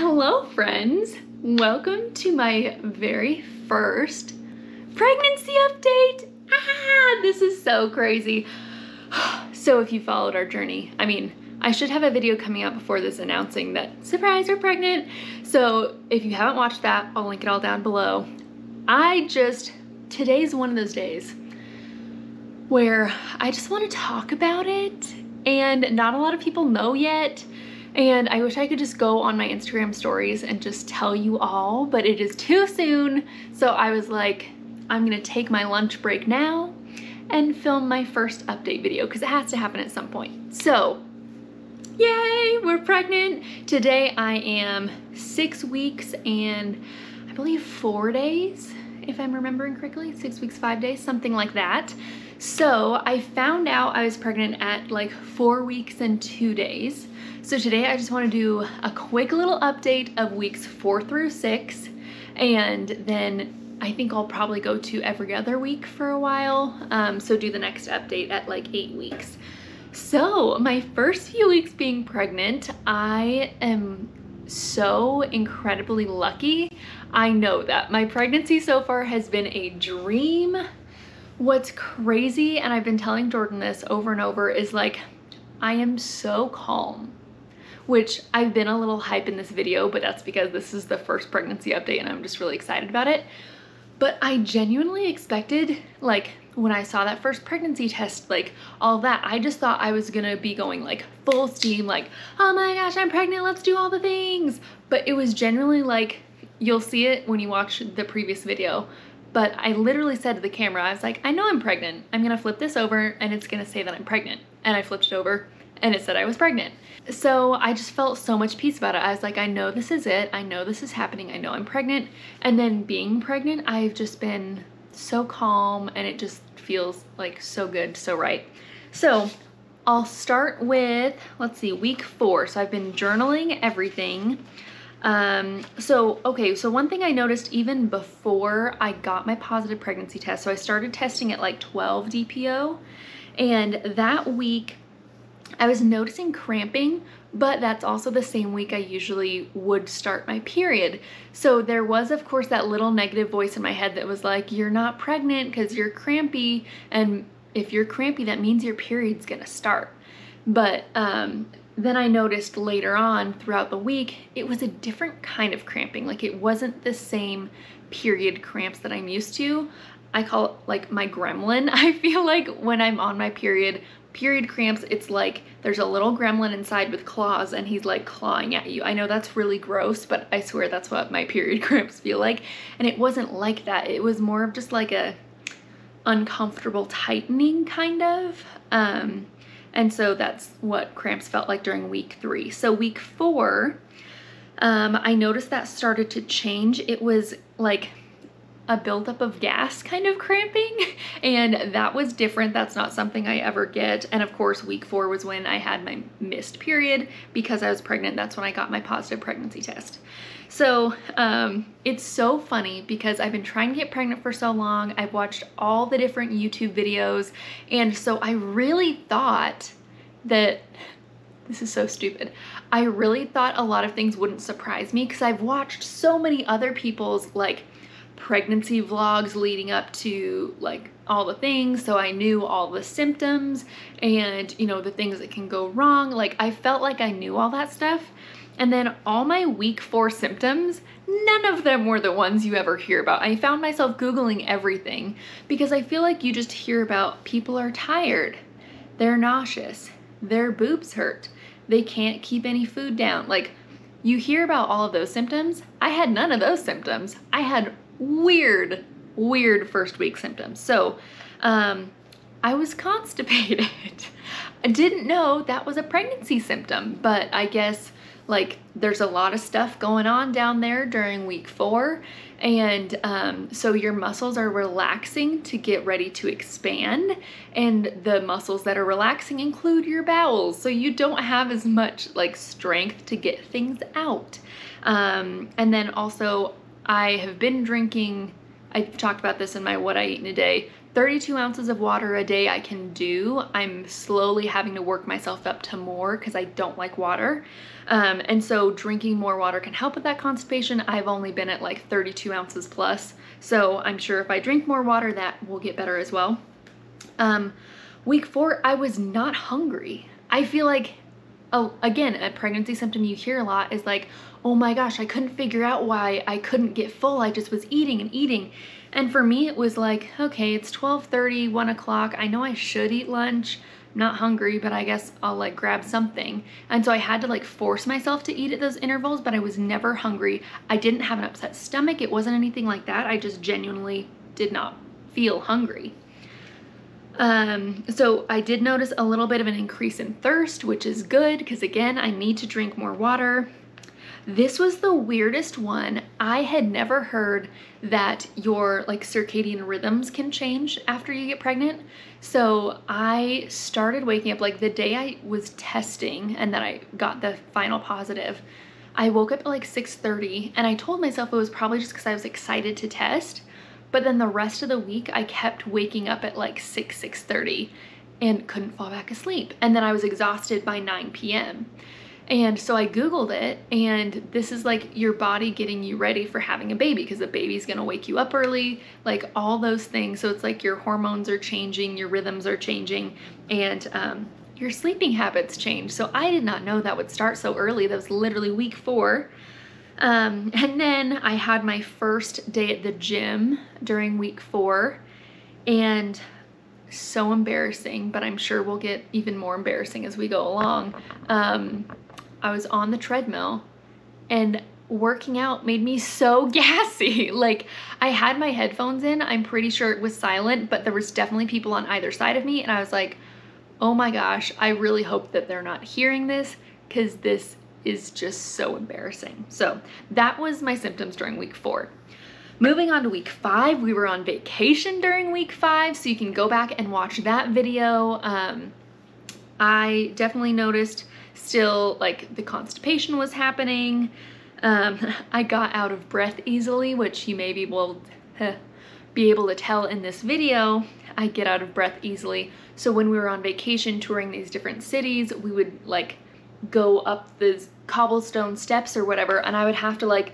Hello friends, welcome to my very first pregnancy update. This is so crazy. So if you followed our journey, I should have a video coming out before this announcing that, surprise, we're pregnant. So if you haven't watched that, I'll link it all down below. Today's one of those days where I just want to talk about it, and not a lot of people know yet. And I wish I could just go on my Instagram stories and just tell you all, but it is too soon. So I was like, I'm gonna take my lunch break now and film my first update video because it has to happen at some point. So, yay, we're pregnant. Today I am 6 weeks and I believe 4 days, if I'm remembering correctly, 6 weeks, 5 days, something like that. So I found out I was pregnant at like 4 weeks and 2 days. So today I just want to do a quick little update of weeks 4 through 6, and then I think I'll probably go to every other week for a while. So do the next update at like 8 weeks. So my first few weeks being pregnant, I am so incredibly lucky. I know that my pregnancy so far has been a dream. What's crazy, and I've been telling Jordan this over and over, is like, I am so calm, which I've been a little hype in this video, but that's because this is the first pregnancy update and I'm just really excited about it. But I genuinely expected, like, when I saw that first pregnancy test, like all that, I just thought I was gonna be going like full steam, like, oh my gosh, I'm pregnant, let's do all the things. But it was generally like, you'll see it when you watch the previous video, but I literally said to the camera, I was like, I know I'm pregnant. I'm gonna flip this over and it's gonna say that I'm pregnant. And I flipped it over and it said I was pregnant. So I just felt so much peace about it. I was like, I know this is it. I know this is happening. I know I'm pregnant. And then being pregnant, I've just been so calm and it just feels like so good, so right. So I'll start with, let's see, week 4. So I've been journaling everything. So one thing I noticed even before I got my positive pregnancy test, so I started testing at like 12 DPO, and that week I was noticing cramping, but that's also the same week I usually would start my period. So there was, of course, that little negative voice in my head that was like, you're not pregnant because you're crampy, and if you're crampy, that means your period's gonna start. But then I noticed later on throughout the week, it was a different kind of cramping. Like, it wasn't the same period cramps that I'm used to. I call it like my gremlin. I feel like when I'm on my period cramps, it's like there's a little gremlin inside with claws and he's like clawing at you. I know that's really gross, but I swear that's what my period cramps feel like. And it wasn't like that. It was more of just like a uncomfortable tightening kind of. And so that's what cramps felt like during week 3. So week 4, I noticed that started to change. It was like a buildup of gas kind of cramping, and that was different. That's not something I ever get. And of course, week 4 was when I had my missed period because I was pregnant. That's when I got my positive pregnancy test. So it's so funny because I've been trying to get pregnant for so long. I've watched all the different YouTube videos, and so I really thought that, this is so stupid, I really thought a lot of things wouldn't surprise me because I've watched so many other people's like pregnancy vlogs leading up to like all the things, so I knew all the symptoms and, you know, the things that can go wrong. Like, I felt like I knew all that stuff. And then all my week 4 symptoms, none of them were the ones you ever hear about. I found myself Googling everything because I feel like you just hear about people are tired, they're nauseous, their boobs hurt, they can't keep any food down. Like, you hear about all of those symptoms. I had none of those symptoms. I had weird first week symptoms. So I was constipated. I didn't know that was a pregnancy symptom, but I guess like there's a lot of stuff going on down there during week 4, and so your muscles are relaxing to get ready to expand, and the muscles that are relaxing include your bowels, so you don't have as much like strength to get things out. And then also I have been drinking, I talked about this in my What I Eat in a Day, 32 ounces of water a day I can do. I'm slowly having to work myself up to more because I don't like water. And so drinking more water can help with that constipation. I've only been at like 32 ounces plus. So I'm sure if I drink more water, that will get better as well. Week 4, I was not hungry. I feel like, again, a pregnancy symptom you hear a lot is like, oh my gosh, I couldn't figure out why I couldn't get full. I just was eating and eating. And for me, it was like, okay, it's 12:30, 1 o'clock. I know I should eat lunch. I'm not hungry, but I guess I'll like grab something. And so I had to like force myself to eat at those intervals, but I was never hungry. I didn't have an upset stomach. It wasn't anything like that. I just genuinely did not feel hungry. So I did notice a little bit of an increase in thirst, which is good because again, I need to drink more water. This was the weirdest one. I had never heard that your like circadian rhythms can change after you get pregnant. So I started waking up like the day I was testing and then I got the final positive. I woke up at like 6:30 and I told myself it was probably just because I was excited to test. But then the rest of the week, I kept waking up at like 6:30 and couldn't fall back asleep. And then I was exhausted by 9 p.m. And so I Googled it, and this is like your body getting you ready for having a baby because the baby's gonna wake you up early, like all those things. So it's like your hormones are changing, your rhythms are changing, and your sleeping habits change. So I did not know that would start so early. That was literally week 4. And then I had my first day at the gym during week 4, and so embarrassing, but I'm sure we'll get even more embarrassing as we go along. I was on the treadmill and working out made me so gassy. Like I had my headphones in, I'm pretty sure it was silent, but there was definitely people on either side of me. And I was like, oh my gosh, I really hope that they're not hearing this because this is just so embarrassing. So that was my symptoms during week 4. Moving on to week 5, we were on vacation during week 5, so you can go back and watch that video. I definitely noticed still like the constipation was happening. I got out of breath easily, which you maybe will be able to tell in this video. I get out of breath easily. So when we were on vacation touring these different cities, we would like go up the cobblestone steps or whatever, and I would have to like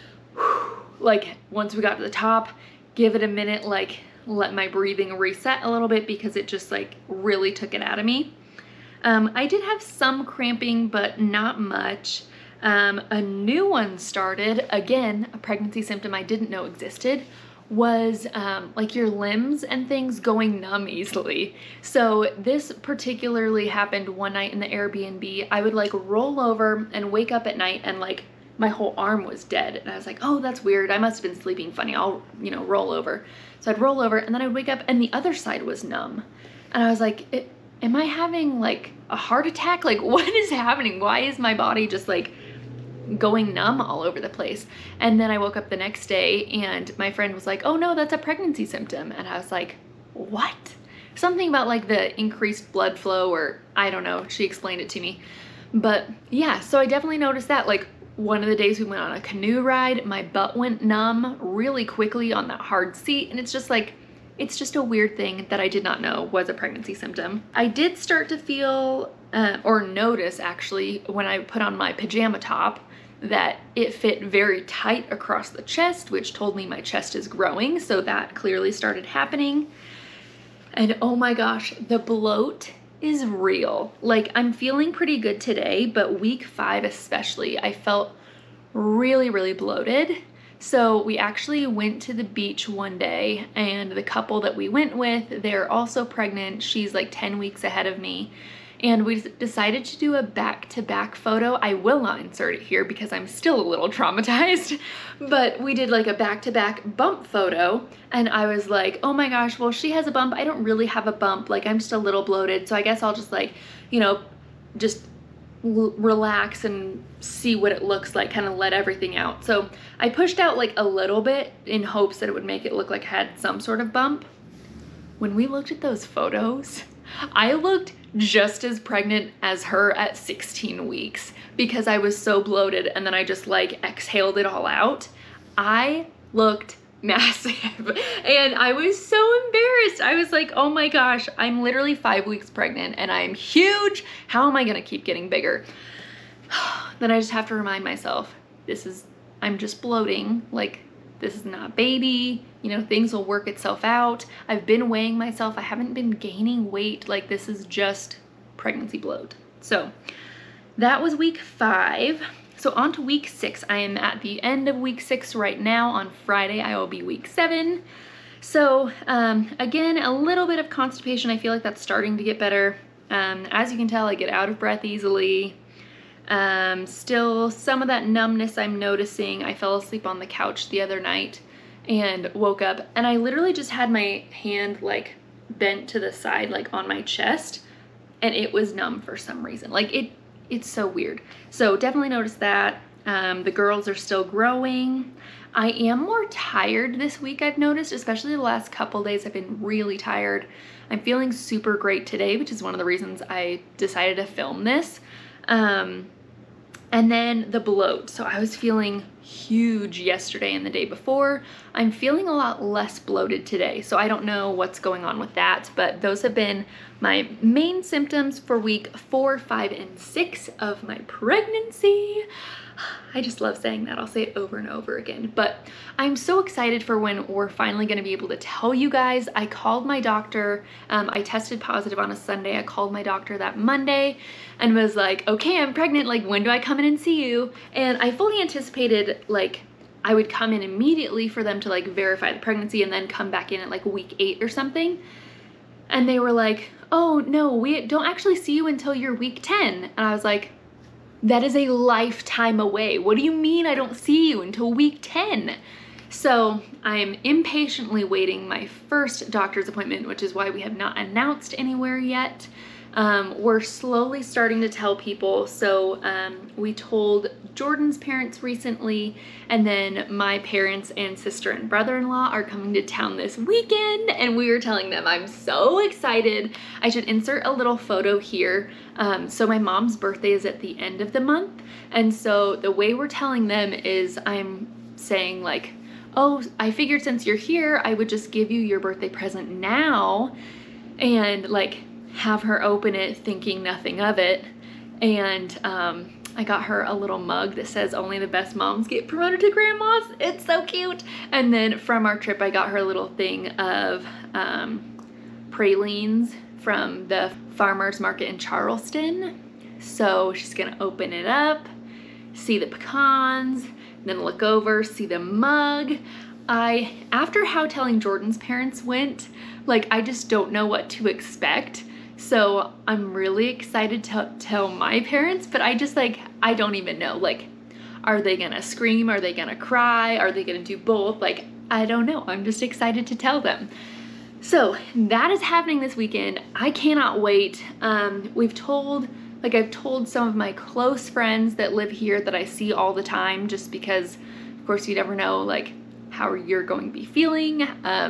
once we got to the top, give it a minute, like let my breathing reset a little bit because it just like really took it out of me. I did have some cramping, but not much. A new one started, again, a pregnancy symptom I didn't know existed, was like your limbs and things going numb easily. So this particularly happened one night in the Airbnb. I would like roll over and wake up at night and like my whole arm was dead. And I was like, oh, that's weird. I must have been sleeping funny. I'll, roll over. So I'd roll over and then I'd wake up and the other side was numb. And I was like, am I having like a heart attack? Like what is happening? Why is my body just like going numb all over the place? And then I woke up the next day and my friend was like, oh no, that's a pregnancy symptom. And I was like, what? Something about like the increased blood flow, or I don't know, she explained it to me. But yeah, so I definitely noticed that. Like one of the days we went on a canoe ride, my butt went numb really quickly on that hard seat. And it's just like, it's just a weird thing that I did not know was a pregnancy symptom. I did start to feel or notice actually when I put on my pajama top that it fit very tight across the chest, which told me my chest is growing. So that clearly started happening. And oh my gosh, the bloat is real. Like I'm feeling pretty good today, but week 5 especially, I felt really, really bloated. So we actually went to the beach one day, and the couple that we went with, they're also pregnant. She's like 10 weeks ahead of me. And we decided to do a back-to-back photo. I will not insert it here because I'm still a little traumatized, but we did like a back-to-back bump photo. And I was like, oh my gosh, well, she has a bump. I don't really have a bump. Like I'm just a little bloated. So I guess I'll just like, just relax and see what it looks like, kind of let everything out. So I pushed out like a little bit in hopes that it would make it look like I had some sort of bump. When we looked at those photos, I looked just as pregnant as her at 16 weeks because I was so bloated and then I just like exhaled it all out. I looked massive. And I was so embarrassed. I was like, oh my gosh, I'm literally 5 weeks pregnant and I'm huge. How am I gonna keep getting bigger? Then I just have to remind myself, I'm just bloating. Like, this is not baby, you know, things will work itself out. I've been weighing myself. I haven't been gaining weight. Like, this is just pregnancy bloat. So that was week 5. So on to week 6. I am at the end of week 6 right now. On Friday, I will be week 7. So again, a little bit of constipation. I feel like that's starting to get better. As you can tell, I get out of breath easily. Still some of that numbness I'm noticing. I fell asleep on the couch the other night and woke up and I literally just had my hand like bent to the side, like on my chest, and it was numb for some reason. Like it's so weird. So definitely noticed that. The girls are still growing. I am more tired this week, I've noticed, especially the last couple days. I've been really tired. I'm feeling super great today, which is one of the reasons I decided to film this. And then the bloat. So I was feeling huge yesterday and the day before. I'm feeling a lot less bloated today. So I don't know what's going on with that, but those have been my main symptoms for week 4, 5, and 6 of my pregnancy. I just love saying that. I'll say it over and over again, but I'm so excited for when we're finally going to be able to tell you guys. I called my doctor. I tested positive on a Sunday. I called my doctor that Monday and was like, okay, I'm pregnant. Like, when do I come in and see you? And I fully anticipated like I would come in immediately for them to like verify the pregnancy and then come back in at like week 8 or something. And they were like, oh no, we don't actually see you until you're week 10. And I was like, that is a lifetime away. What do you mean I don't see you until week 10? So I'm impatiently waiting my first doctor's appointment, which is why we have not announced anywhere yet. We're slowly starting to tell people. So we told Jordan's parents recently, and then my parents and sister and brother-in-law are coming to town this weekend, and we were telling them I'm so excited. I should insert a little photo here. So my mom's birthday is at the end of the month, and so the way we're telling them is I'm saying like, oh, I figured since you're here, I would just give you your birthday present now, and like have her open it thinking nothing of it. And I got her a little mug that says only the best moms get promoted to grandmas. It's so cute. And then from our trip, I got her a little thing of pralines from the farmer's market in Charleston. So she's gonna open it up, see the pecans, then look over, see the mug. After how telling Jordan's parents went, like I just don't know what to expect. So I'm really excited to tell my parents, but I just like, I don't even know. Like, are they gonna scream? Are they gonna cry? Are they gonna do both? Like, I don't know. I'm just excited to tell them. So that is happening this weekend. I cannot wait. I've told some of my close friends that live here that I see all the time, just because of course you never know like how you're going to be feeling.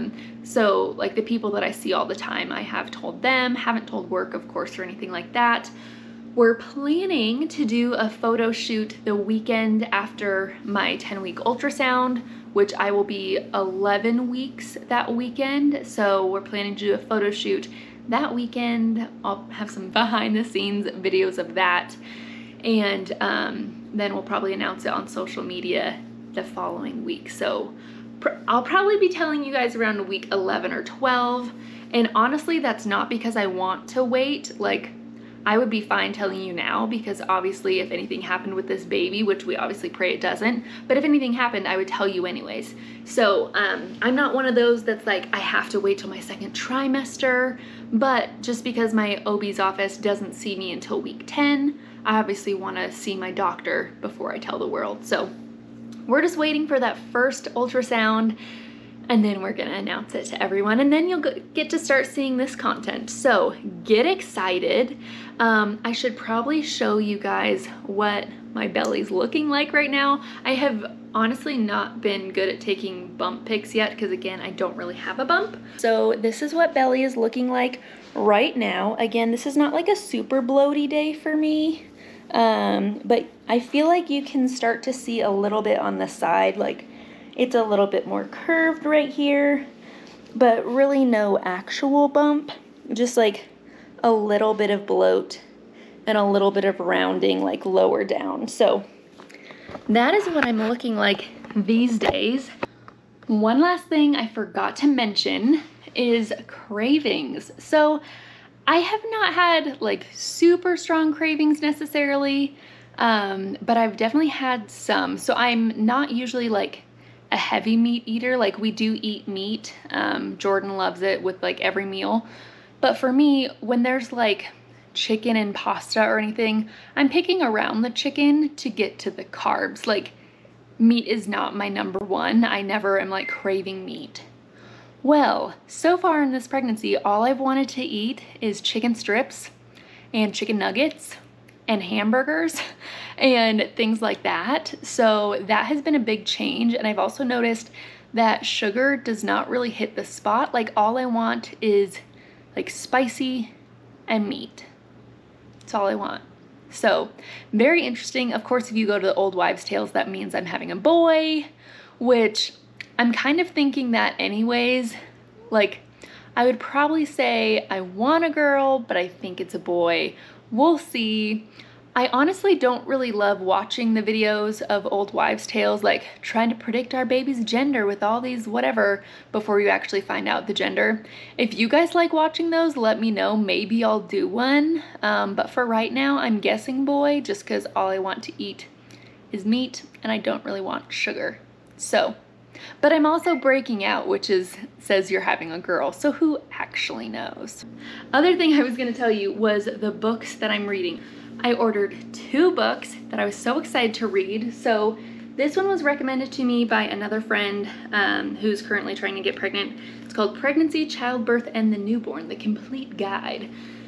So like the people that I see all the time, I have told them, haven't told work of course or anything like that. We're planning to do a photo shoot the weekend after my 10-week ultrasound, which I will be 11 weeks that weekend. So we're planning to do a photo shoot that weekend. I'll have some behind the scenes videos of that. And then we'll probably announce it on social media the following week. So I'll probably be telling you guys around week 11 or 12. And honestly, that's not because I want to wait. Like, I would be fine telling you now, because obviously if anything happened with this baby, which we obviously pray it doesn't, but if anything happened, I would tell you anyways. So I'm not one of those that's like, I have to wait till my 2nd trimester, but just because my OB's office doesn't see me until week 10, I obviously want to see my doctor before I tell the world. So we're just waiting for that first ultrasound, and then we're gonna announce it to everyone, and then you'll get to start seeing this content. So get excited. I should probably show you guys what my belly's looking like right now. I have honestly not been good at taking bump pics yet, because again, I don't really have a bump. So this is what belly is looking like right now. Again, this is not like a super bloaty day for me. But I feel like you can start to see a little bit on the side, like It's a little bit more curved right here, but really no actual bump, just like a little bit of bloat and a little bit of rounding like lower down. So that is what I'm looking like these days. One last thing I forgot to mention is cravings. So I have not had like super strong cravings necessarily, but I've definitely had some. So I'm not usually like a heavy meat eater. Like we do eat meat. Jordan loves it with like every meal. But for me, when there's like chicken and pasta or anything, I'm picking around the chicken to get to the carbs. Like meat is not my number one. I never am like craving meat. Well, so far in this pregnancy, all I've wanted to eat is chicken strips and chicken nuggets and hamburgers and things like that. So that has been a big change. And I've also noticed that sugar does not really hit the spot. Like all I want is like spicy and meat. That's all I want. So very interesting. Of course, if you go to the old wives' tales, that means I'm having a boy, which I'm kind of thinking that anyways. Like I would probably say I want a girl, but I think it's a boy. We'll see. I honestly don't really love watching the videos of old wives' tales, like trying to predict our baby's gender with all these whatever before you actually find out the gender. If you guys like watching those, let me know. Maybe I'll do one. But for right now, I'm guessing boy, just because all I want to eat is meat and I don't really want sugar. So, but I'm also breaking out, which says you're having a girl. So who actually knows? Other thing I was going to tell you was the books that I'm reading. I ordered 2 books that I was so excited to read. So this one was recommended to me by another friend who's currently trying to get pregnant. It's called Pregnancy, Childbirth, and the Newborn, The Complete Guide.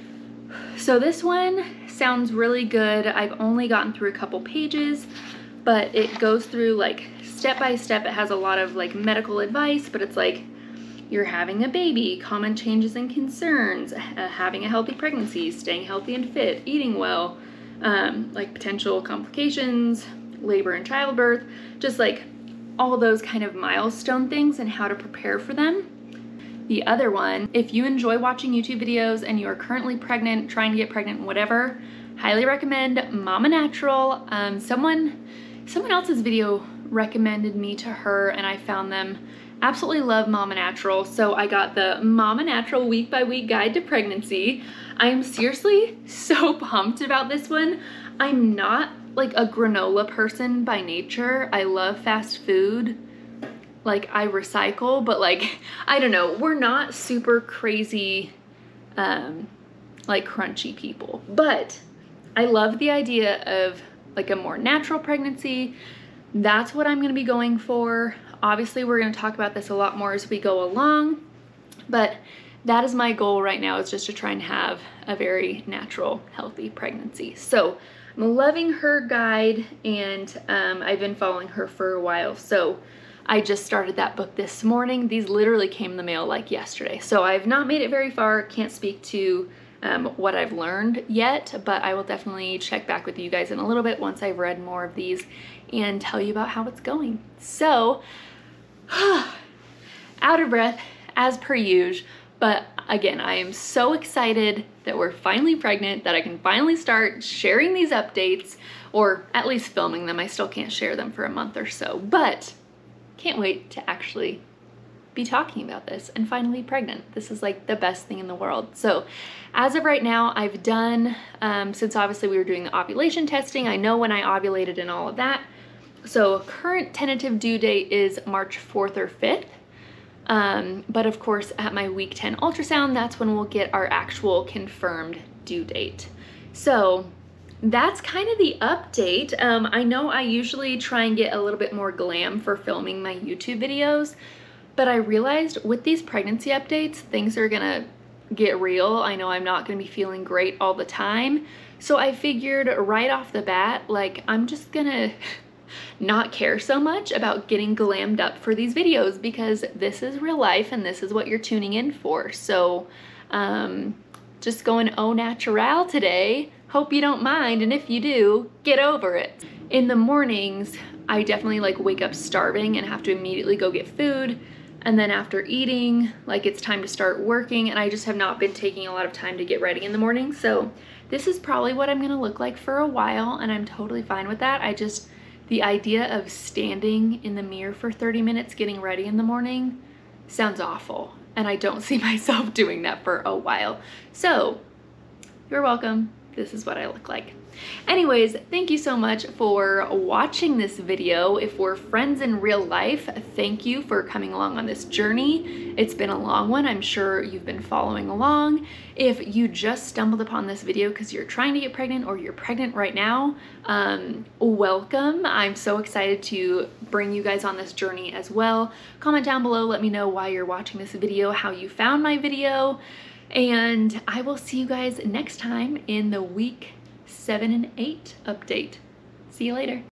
So this one sounds really good. I've only gotten through a couple pages, but it goes through like step by step. It has a lot of like medical advice, but it's like you're having a baby, common changes and concerns, having a healthy pregnancy, staying healthy and fit, eating well, like potential complications, labor and childbirth, just like all those kind of milestone things and how to prepare for them. The other one, if you enjoy watching YouTube videos and you are currently pregnant, trying to get pregnant, whatever, highly recommend Mama Natural. Someone else's video recommended me to her and I found them. Absolutely love Mama Natural. So I got the Mama Natural week by week guide to pregnancy. I'm seriously so pumped about this one. I'm not like a granola person by nature. I love fast food. Like I recycle, but like, I don't know, we're not super crazy, like crunchy people, but I love the idea of like a more natural pregnancy. That's what I'm going to be going for. Obviously, we're going to talk about this a lot more as we go along, but that is my goal right now, is just to try and have a very natural, healthy pregnancy. So I'm loving her guide, and I've been following her for a while. So I just started that book this morning. These literally came in the mail like yesterday. So I've not made it very far. Can't speak to what I've learned yet, but I will definitely check back with you guys in a little bit once I've read more of these and tell you about how it's going. So, out of breath as per usual, but again, I am so excited that we're finally pregnant, that I can finally start sharing these updates, or at least filming them. I still can't share them for a month or so, but can't wait to actually be talking about this and finally pregnant. This is like the best thing in the world. So as of right now, I've done, since obviously we were doing the ovulation testing, I know when I ovulated and all of that. So current tentative due date is March 4th or 5th. But of course at my week 10 ultrasound, that's when we'll get our actual confirmed due date. So that's kind of the update. I know I usually try and get a little bit more glam for filming my YouTube videos, but I realized with these pregnancy updates, things are gonna get real. I know I'm not gonna be feeling great all the time. So I figured right off the bat, like I'm just gonna not care so much about getting glammed up for these videos, because this is real life and this is what you're tuning in for. So just going au naturel today. Hope you don't mind, and if you do, get over it. In the mornings, I definitely like wake up starving and have to immediately go get food. And then after eating, like it's time to start working, and I just have not been taking a lot of time to get ready in the morning. So this is probably what I'm gonna look like for a while, and I'm totally fine with that. The idea of standing in the mirror for 30 minutes getting ready in the morning sounds awful, and I don't see myself doing that for a while. So you're welcome. This is what I look like. Anyways, thank you so much for watching this video. If we're friends in real life, thank you for coming along on this journey. It's been a long one. I'm sure you've been following along. If you just stumbled upon this video because you're trying to get pregnant or you're pregnant right now, welcome. I'm so excited to bring you guys on this journey as well. Comment down below, let me know why you're watching this video, how you found my video, and I will see you guys next time in the week 7 and 8 update. See you later.